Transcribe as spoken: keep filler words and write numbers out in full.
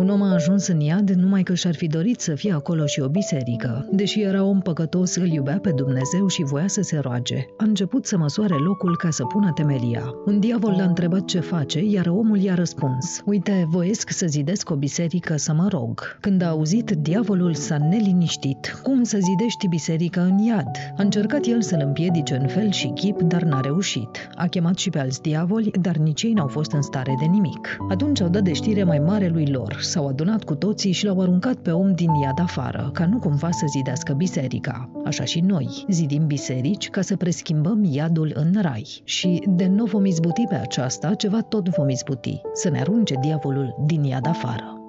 Un om a ajuns în iad numai că și-ar fi dorit să fie acolo și o biserică. Deși era om păcătos, îl iubea pe Dumnezeu și voia să se roage. A început să măsoare locul ca să pună temelia. Un diavol l-a întrebat ce face, iar omul i-a răspuns: uite, voiesc să zidesc o biserică să mă rog. Când a auzit, diavolul s-a neliniștit. Cum să zidești biserică în iad? A încercat el să-l împiedice în fel și chip, dar n-a reușit. A chemat și pe alți diavoli, dar nici ei n-au fost în stare de nimic. Atunci au dat de știre mai marelui lor. S-au adunat cu toții și l-au aruncat pe om din iad afară, ca nu cumva să zidească biserica. Așa și noi zidim biserici ca să preschimbăm iadul în rai. Și de nu vom izbuti pe aceasta, ceva tot vom izbuti: să ne arunce diavolul din iad afară.